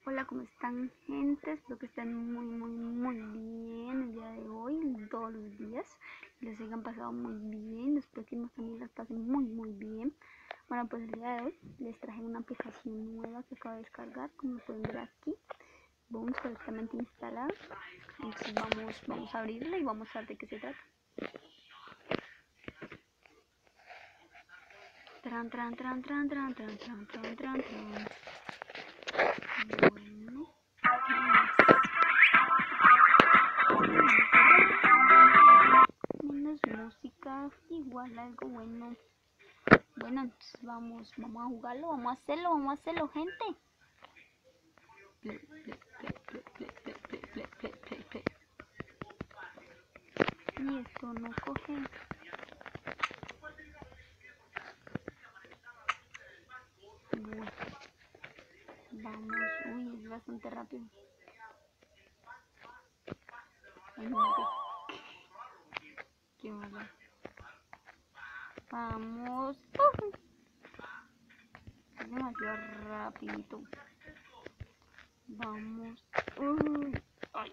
Hola, ¿cómo están, gente? Espero que estén muy bien el día de hoy, todos los días. Les hayan pasado muy bien, espero que también las pasen muy bien. Bueno, pues el día de hoy les traje una aplicación nueva que acabo de descargar, como pueden ver aquí. Boom, correctamente instalada. Entonces vamos a abrirla y vamos a ver de qué se trata. Tran. Bueno. Menos música, igual algo bueno. Bueno, entonces vamos a jugarlo, vamos a hacerlo, gente. Play. Y esto no coge. Bueno, vamos, uy, es bastante rápido. Ay, no, qué mala. Vamos. Es demasiado rapidito. Vamos. Uy, ay.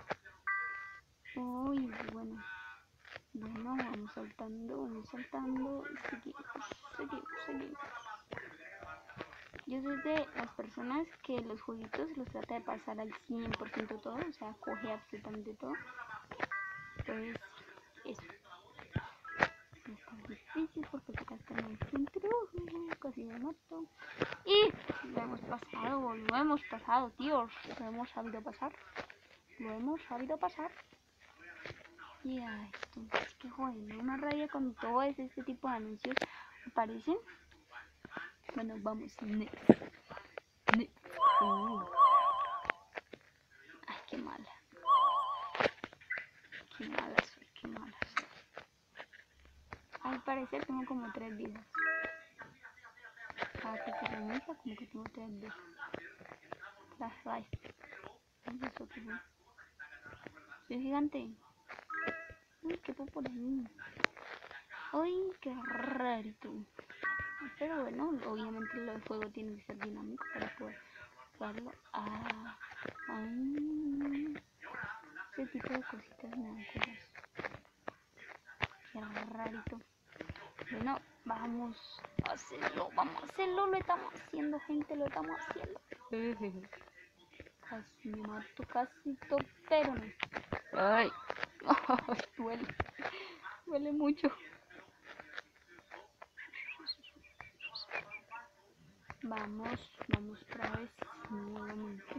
Uy, bueno. Bueno, vamos saltando. Seguimos. Yo soy de las personas que los jueguitos los trata de pasar al 100% todo, o sea, coge absolutamente todo. Entonces, eso. No es tan difícil porque toca estar en el centro, casi me mato. Y lo hemos pasado, tíos. Lo hemos sabido pasar. Y ay, es que joder, una rabia con todo este tipo de anuncios aparecen. Bueno, vamos, next. Ay, qué mala soy. Al parecer tengo como 3 vidas. Cada que se reinicia como que tengo 3 vidas. Las raíz. Soy gigante. Uy, qué por ahí. Uy, qué rarito. Pero bueno, obviamente el juego tiene que ser dinámico para poder jugarlo. Ese tipo de cositas me dan cosas. Qué rarito. Bueno, vamos a hacerlo, lo estamos haciendo, gente, lo estamos haciendo. Casi me mato, pero no. Ay, duele mucho. Vamos otra vez, nuevamente.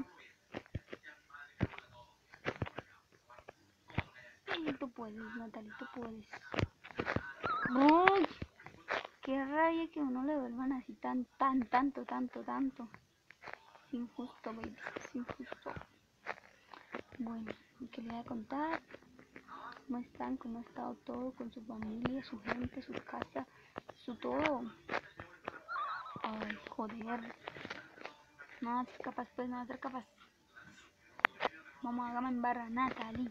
Tú puedes, Natalie, tú puedes. ¡Ay! Qué rabia que uno le vuelvan así tanto. Es injusto, baby, es injusto. Bueno, ¿qué le voy a contar? ¿Cómo están? ¿Cómo ha estado todo con su familia, su gente, su casa, su todo? Ay, joder. No va a ser capaz, pues, no va a ser capaz. Vamos, hágame en barra. Natalie.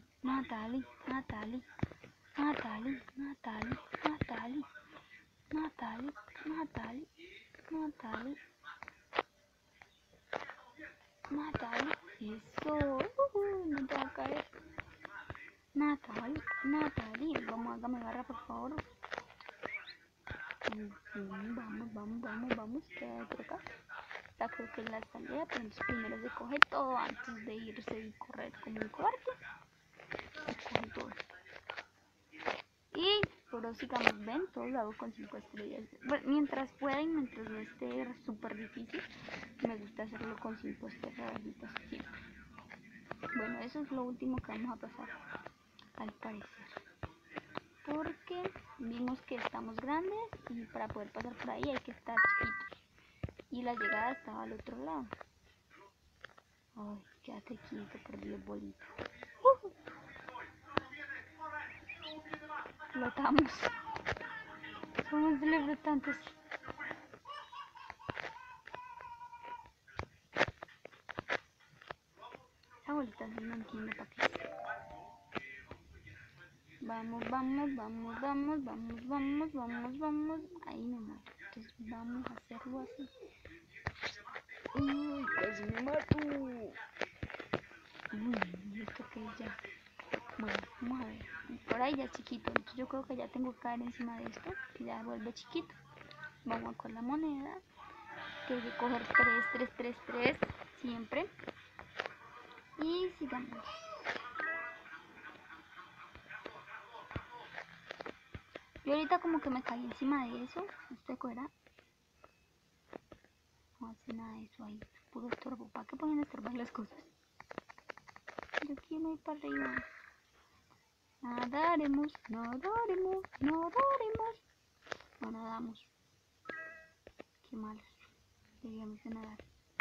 Eso. No te va a caer. Natalie. Vamos, hágame barra, por favor. Vamos. Queda por acá. Esta creo que es la salida, pero entonces primero se coge todo antes de irse y correr como un cobarde. Se coge todo. Y básicamente ven, todo lo hago con 5 estrellas. Bueno, mientras pueda y mientras no esté súper difícil, me gusta hacerlo con 5 estrellas siempre. Bueno, eso es lo último que vamos a pasar, al parecer. Porque vimos que estamos grandes y para poder pasar por ahí hay que estar chiquitos. Y la llegada estaba al otro lado. Ay, quédate quieto, perdí el bolito. Flotamos. Somos celebrotantes. Esa bolita no entiendo para qué. Vamos. Ahí me mato. Entonces vamos a hacerlo así. Uy, casi me mato. ya. Bueno, vamos a ver. Por ahí ya es chiquito. Entonces yo creo que ya tengo que caer encima de esto. Y ya vuelve chiquito. Vamos con la moneda. Que hay que coger 3, 3, 3, 3. Siempre. Y sigamos. Yo ahorita como que me caí encima de eso. ¿Usted cogerá? No hace nada de eso ahí. Puro estorbo. ¿Para qué ponen a estorbar las cosas? Yo quiero ir para arriba. Nadaremos, nadaremos, nadaremos. No nadamos. Qué malos. Deberíamos de nadar.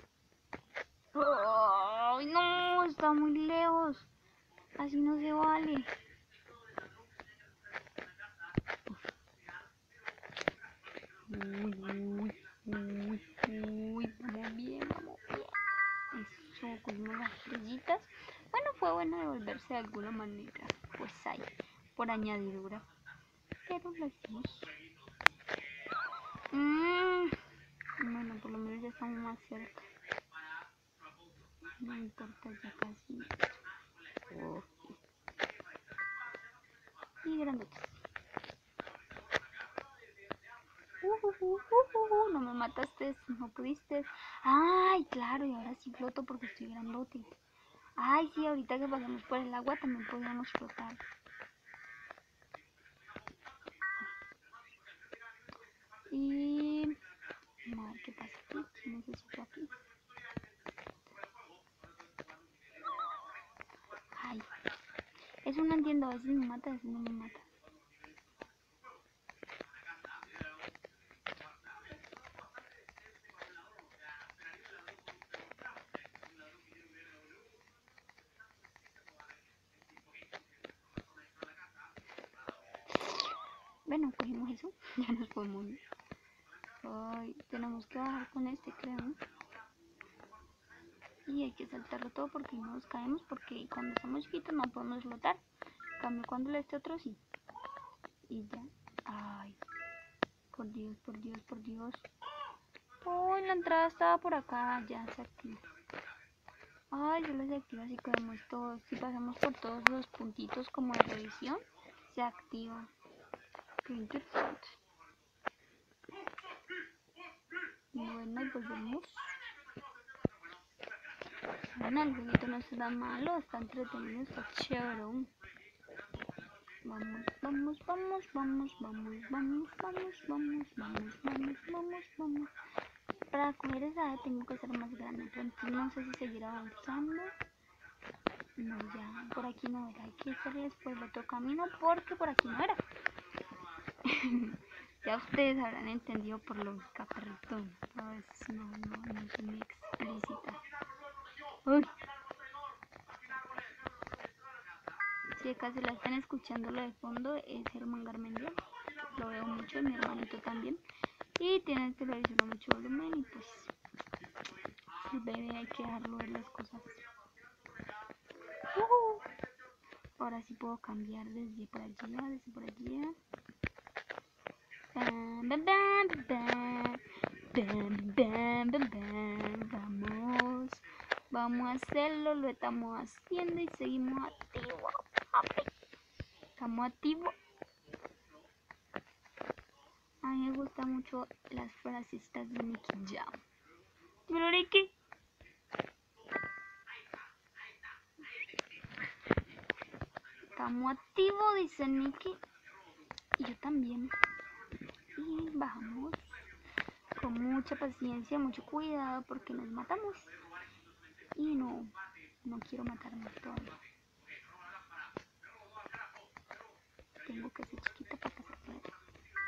¡Ay, no! Está muy lejos. Así no se vale. Uy, uy, uy, uy. Vamos bien, vamos bien. Eso, cogimos las estrellitas. Bueno, fue bueno devolverse de alguna manera. Pues ahí, por añadidura. Pero lo hicimos. Bueno, por lo menos ya estamos más cerca. No importa, ya casi. Oh. Y grandotes. No me mataste, no pudiste. Ay, claro, y ahora sí floto porque estoy grandote. Ay, sí, ahorita que pasamos por el agua también podíamos flotar. Y... vamos a ver qué pasa aquí. ¿Qué necesito aquí? Ay, eso no entiendo. A veces me mata, a veces no me mata. Bueno, cogimos eso. Ya nos podemos ir. Ay, tenemos que bajar con este, creo. Y hay que saltarlo todo porque no nos caemos. Porque cuando estamos chiquitos no podemos flotar. En cambio, cuando este otro sí. Y ya. Ay, por Dios, por Dios, por Dios. Uy, la entrada estaba por acá. Ya se activa. Ay, solo se activa si cogemos todos. Si pasamos por todos los puntitos como de revisión, se activa. Qué interesante. Bueno, y volvemos. Bueno, el jueguito no está tan malo, está entretenido, está chévere. Vamos, vamos, vamos, vamos, vamos, vamos, vamos, vamos, vamos, vamos, vamos, vamos. Para coger esa tengo que ser más grande, entonces no sé si seguir avanzando. No, ya, por aquí no era, hay que hacerles por el otro camino porque por aquí no era. Ya ustedes habrán entendido por lógica, perdón. A veces no soy muy explícita. Uy. Si acaso la están escuchando lo de fondo es Germán Garmendia. Lo veo mucho, mi hermanito también. Y tiene el televisor a mucho volumen y pues el bebé hay que dejarlo ver las cosas. Ahora sí puedo cambiar desde por allá, desde por allá. Vamos, vamos a hacerlo, lo estamos haciendo y seguimos activos. Estamos activos. A mí me gustan mucho las frasecitas de Nicky Jam. Pero Nicky. Estamos activos, dice Nicky. Y yo también. Y bajamos con mucha paciencia, mucho cuidado porque nos matamos. Y no quiero matarme todavía. Tengo que ser chiquita para pasar por aquí.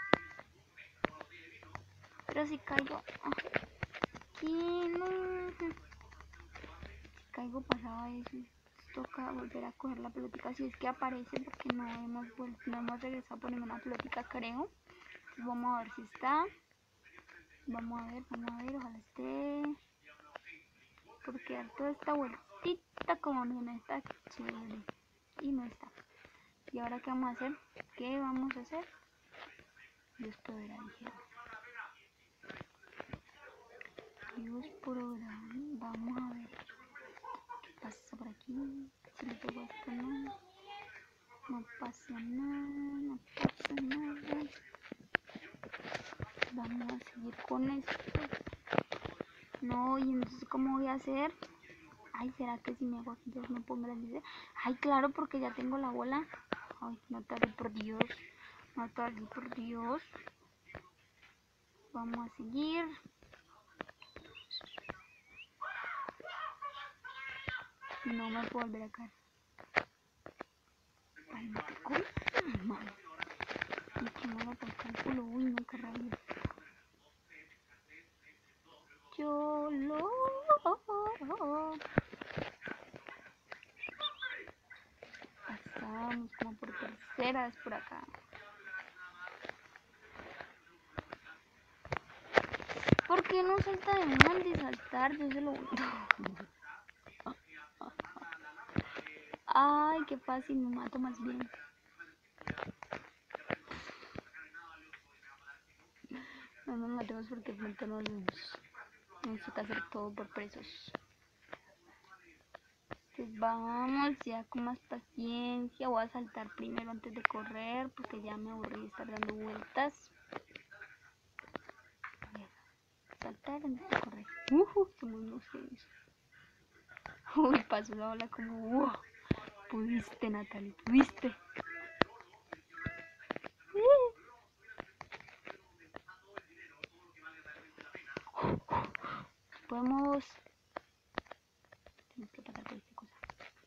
Pero si caigo aquí, no. Si caigo pasado eso, toca volver a coger la pelotica si es que aparece porque no hemos regresado por ninguna pelotica, creo. Entonces vamos a ver si está. Vamos a ver, ojalá esté. Porque dar toda esta vueltita como no está chévere. Y no está. ¿Y ahora qué vamos a hacer? ¿Qué vamos a hacer? Dios proveerá, dijeron. Dios proveerá. Vamos a ver qué pasa por aquí. Si le pego esto, no. No pasa nada, no pasa nada. Vamos a seguir con esto. No, y entonces ¿cómo voy a hacer? Ay, ¿será que si me hago aquí entonces no pongo las luces? Ay, claro, porque ya tengo la bola. Ay, Natalie, por Dios. Natalie, por Dios. Vamos a seguir. Y no me puedo volver a caer. Ay, no te comes, mal. Y que me va a tocar el culo. Uy, no, qué rabia. Yo lo... Pasamos como por tercera vez por acá. ¿Por qué no salta de mal de saltar? Yo se lo... Ay, qué fácil, me mato más bien. No nos matemos porque pronto nos toca hacer todo por presos. Pues vamos, ya con más paciencia. Voy a saltar primero antes de correr porque ya me aburrí de estar dando vueltas. Saltar antes de correr. Somos unos genios. Uy, pasó la ola como... Pudiste, Natalie, pudiste. Podemos... Tenemos que pasar por esta cosa.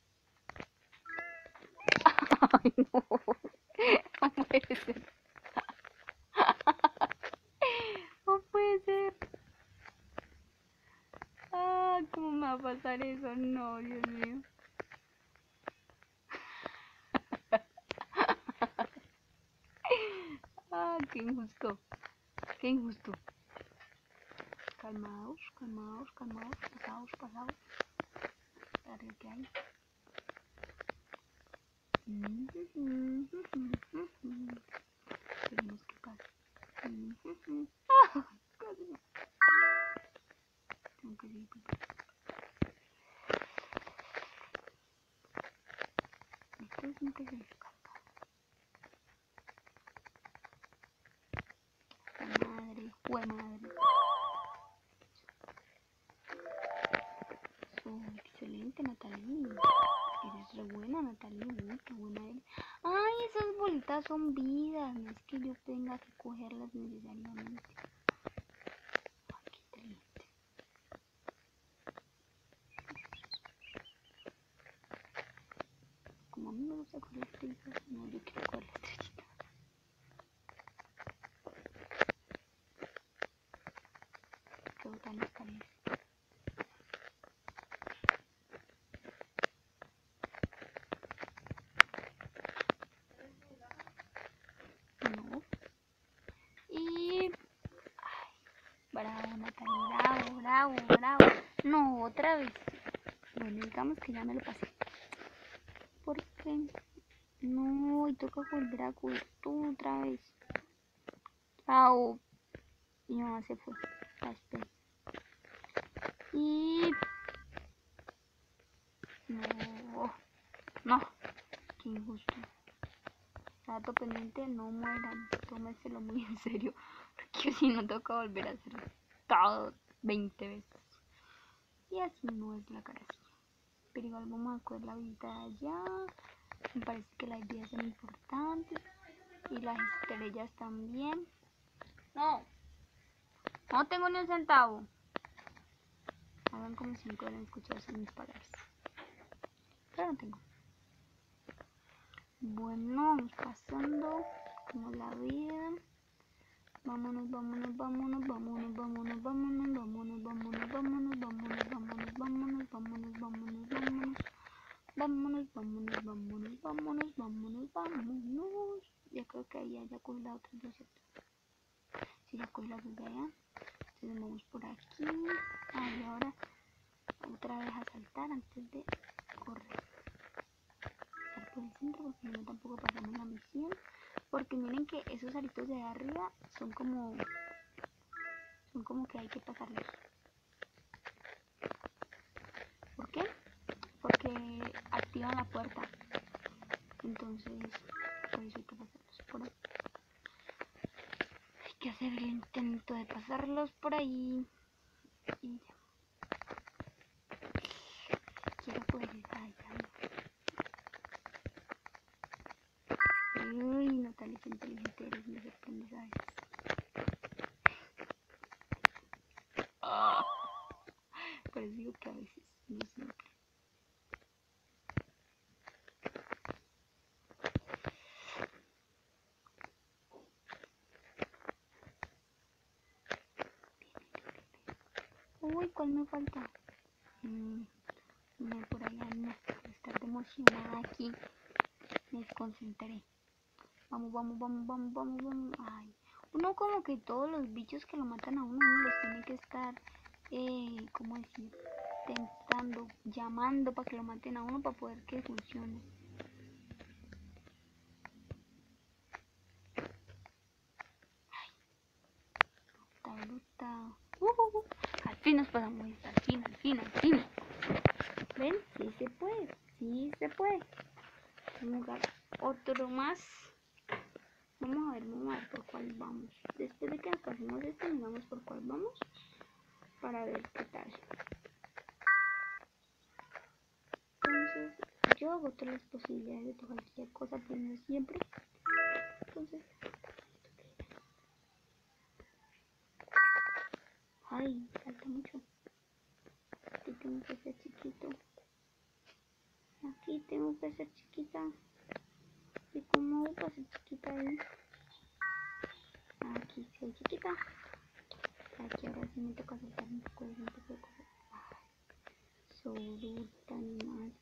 Ay, no. No puede ser. No puede ser. Ah, ¿cómo me va a pasar eso? No, Dios mío. Ah, qué injusto. Qué injusto. Calmaos, calmaos, calmaos. Pasaos, pasaos. A ver qué hay. Esperemos que pase. Casi no. Tengo que seguir primero. Esto es un que se descarga. Madre, fue madre. Excelente, Natalie. Eres re buena, Natalie. Uy, qué buena eres. Ay, esas bolitas son vidas. No es que yo tenga que cogerlas necesariamente. Ay, qué inteligente. Como a mí me gusta coger estrellitas, no, yo quiero coger la estrellita. Qué botanas parece. No. Y... Ay, bravo, Natalie, bravo, bravo, bravo. No, otra vez. Bueno, digamos que ya me lo pasé. ¿Por qué? No, y toca volver a coger tú otra vez. Chao. Mi mamá se fue. La esperé. Y... No, no. Qué injusto. Dato pendiente, no mueran. Tómeselo muy en serio. Porque si no toca volver a hacer todo 20 veces. Y así no es la cara así. Pero igual vamos a coger la vida de allá. Me parece que las vidas son importantes. Y las estrellas también. No. No tengo ni un centavo. Hagan como si no hubieran escuchado mis palabras. Pero no tengo. Bueno, vamos pasando como la vida. Vámonos, vámonos, vámonos, vámonos, vámonos, vámonos, vámonos, vámonos, vámonos, vámonos, vámonos, vámonos, vámonos, vámonos, vámonos. Vámonos, vámonos, vámonos, vámonos, vámonos, vámonos. Ya creo que ahí ya cogí la otra, ¿no es cierto? Sí, ya cogí la dos de allá. Entonces vamos por aquí. Ahí ahora otra vez a saltar antes de correr. Saltar por el centro porque no tampoco pasamos la misión. Porque miren que esos aritos de arriba son como que hay que pasarlos. ¿Por qué? Porque activan la puerta. Entonces, por eso hay que pasarlos por ahí. Hay que hacer el intento de pasarlos por ahí. Y ya. Quiero poder ir para allá. Uy, Natalia, qué inteligente eres, me sorprendes a veces. Pero digo que a veces, no siempre. Uy, ¿cuál me falta? No, por allá no. Estar emocionada aquí. Me desconcentré. Vamos, vamos, vamos, vamos, vamos, vamos. Ay. Uno como que todos los bichos que lo matan a uno los tiene que estar, ¿cómo decir? Tentando, llamando para que lo maten a uno para poder que funcione. Ay. Bruta, bruta. Al fin nos pasamos esta, al fin, al fin, al fin. ¿Ven? Sí se puede, sí se puede. Vamos a jugar otro más. Vamos a ver por cuál vamos. Después de que nos pasemos este, miramos por cuál vamos. Para ver qué tal. Entonces, yo hago todas las posibilidades de cualquier cosa primero siempre. Entonces, ay, falta mucho. Aquí tengo que ser chiquito. Aquí tengo que ser chiquita. ¿Y cómo hago para ser chiquita ahí? Aquí soy chiquita. Aquí ahora sí me toca soltar un poco de cosas. Soruta animal.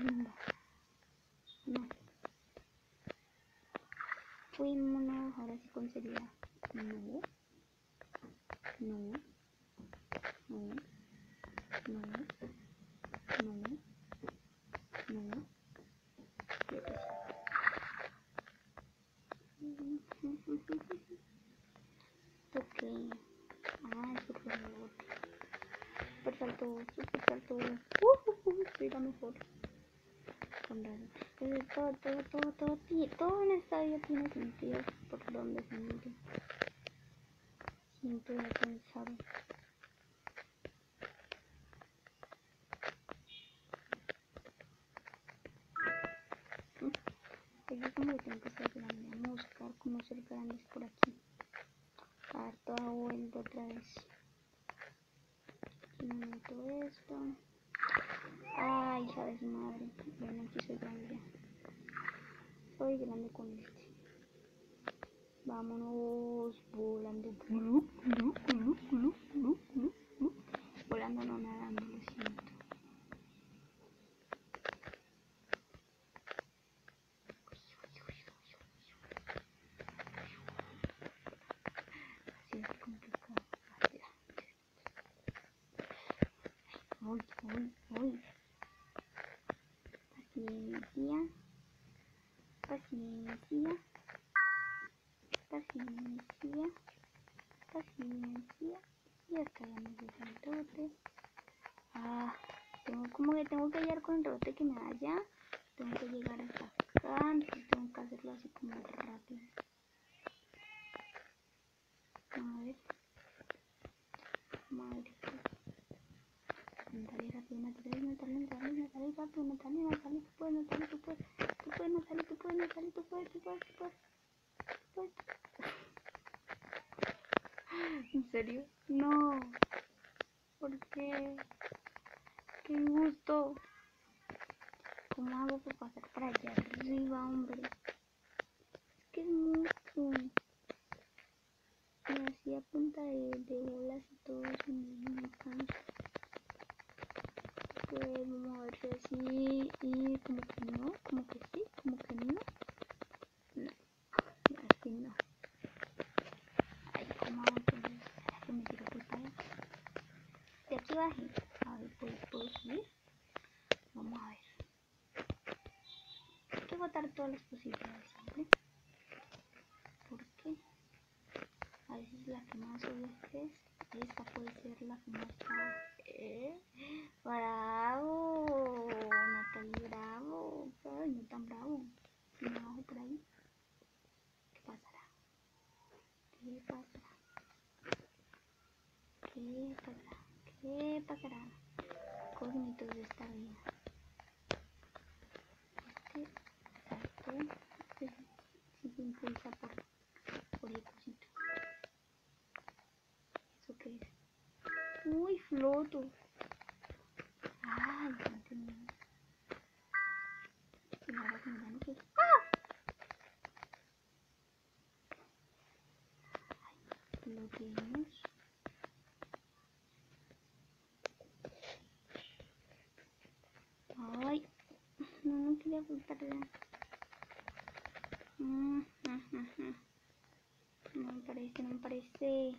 No. Fuímonos ahora sí con seriedad. No. No. No. No. No. No. Ok. Ah, es super robot. Super salto, super salto. Soy la mejor. Con razón. Todo en esta vida tiene sentido por donde se mire. Siempre he pensado. Aquí como que tengo que ser grande. Vamos a buscar cómo ser grandes por aquí. A dar toda vuelta otra vez. Aquí me meto esto. Ay, hija de su madre. Bueno, aquí soy grande ya. Soy grande con este. Vámonos volando. Volando no nadando, lo siento. Así es complicado. Voy. Paciencia. Paciencia. Paciencia. Paciencia. Y hasta ya me llega el rebote. Ah, tengo que llegar con el rebote que me da allá. Tengo que llegar hasta acá. Entonces tengo que hacerlo así como rápido. A ver. Madre. Natalia, rápido, Natalia, rápido, Natalia, tú puedes, Natalia, tú puedes. Tú puedes, Natalia, tú puedes, Natalia, tú puedes. ¿En serio? No. ¿Por qué? ¡Qué gusto! ¿Cómo hago para pasar para allá arriba, hombre? Es que es mucho. Y así a punta de bolas y todo eso me cansa. Pues vamos a ver si así y como que no, como que sí, como que no. No, así no. Ay, ¿cómo hago entonces? ¿Será que me tiro por allá? De aquí bajé. A ver, ¿puedo subir? Vamos a ver. Hay que agotar todas las posibilidades siempre. ¿Por qué? A veces la que más obvia es esta puede ser la que más está. ¡Bravo! Natalie, bravo. Ay, no tan bravo. momentos de esta vida. Salto, si se impulsa por el cosito. ¿Eso qué es? Uy, floto. Ay, no tenía. Y ahora que me dan que... Lo tenemos. Ay, no quería apuntarla. No me parece.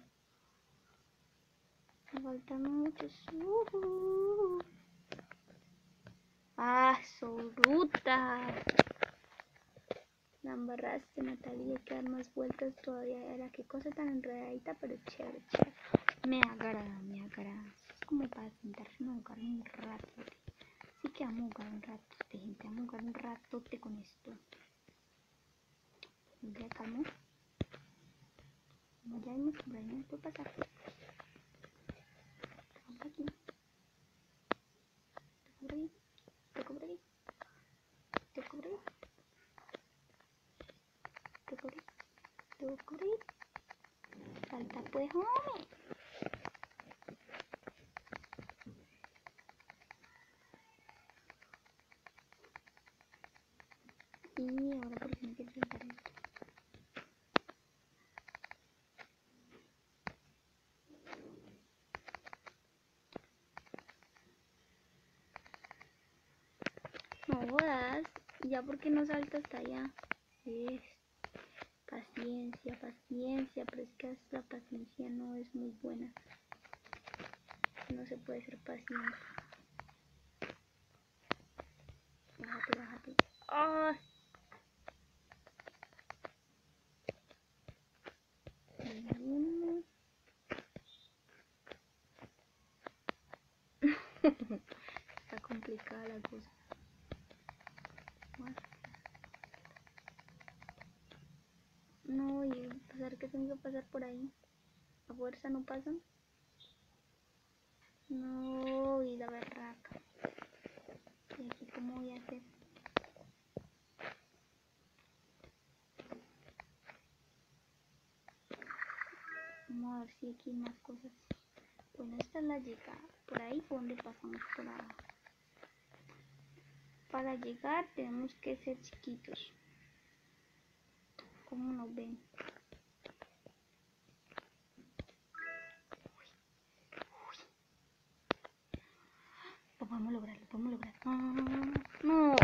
Me faltan muchos. ¡Ah, Soruta! La embarraste, Natalia, hay que dar más vueltas todavía. Era qué cosa tan enredadita, pero chévere. Me agrada. Es como para sentarse a jugar un rato. Sí que vamos a jugar un rato, gente. Vamos a jugar un ratote con esto. Ya calmo. Ya vimos por ahí, no puede pasar. Vamos aquí. Te cubrí. Falta pues, hombre. Y ahora por fin hay que saltar esto. No jodas. Ya porque no salta hasta allá. Es paciencia, pero es que la paciencia no es muy buena. No se puede ser paciente. Bájate. ¡Ah! Está complicada la cosa. Bueno. No, y pasar que tengo que pasar por ahí. A fuerza no pasan. No, y la berraca. ¿Y aquí cómo voy a hacer? Vamos a ver si aquí hay más cosas. Bueno, esta es la llegada. Por ahí por donde pasamos por abajo. Para llegar tenemos que ser chiquitos. ¿Cómo nos ven? Lo podemos lograr. No.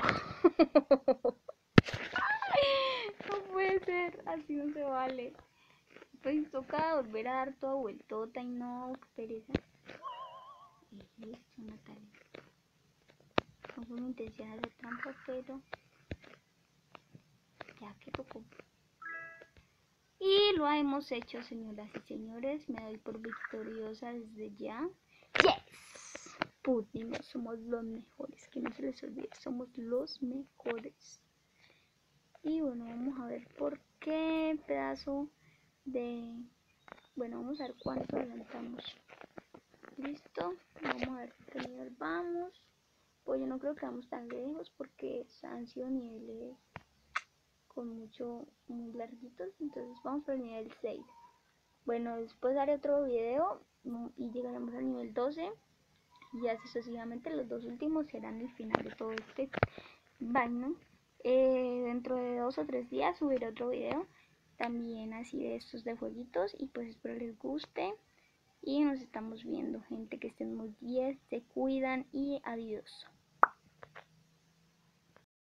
No puede ser, así no se vale. Pues toca volver a dar toda vueltota y no, qué pereza. Y listo, Natalia. No fue mi intención hacer trampa, pero ya que tocó. Y lo hemos hecho, señoras y señores. Me doy por victoriosa desde ya. ¡Yes! Pudimos, somos los mejores. Que no se les olvide, somos los mejores. Y bueno, vamos a ver por qué pedazo de... Bueno, vamos a ver cuánto adelantamos. Listo, vamos a ver qué nivel vamos. Pues yo no creo que vamos tan lejos porque han sido niveles con muy larguitos. Entonces vamos por el nivel 6. Bueno, después haré otro video y llegaremos al nivel 12. Y así sucesivamente, los dos últimos serán el final de todo este vaino. Dentro de 2 o 3 días subiré otro video también así de estos de jueguitos. Y pues espero les guste. Y nos estamos viendo, gente, que estén muy bien, se cuidan y adiós.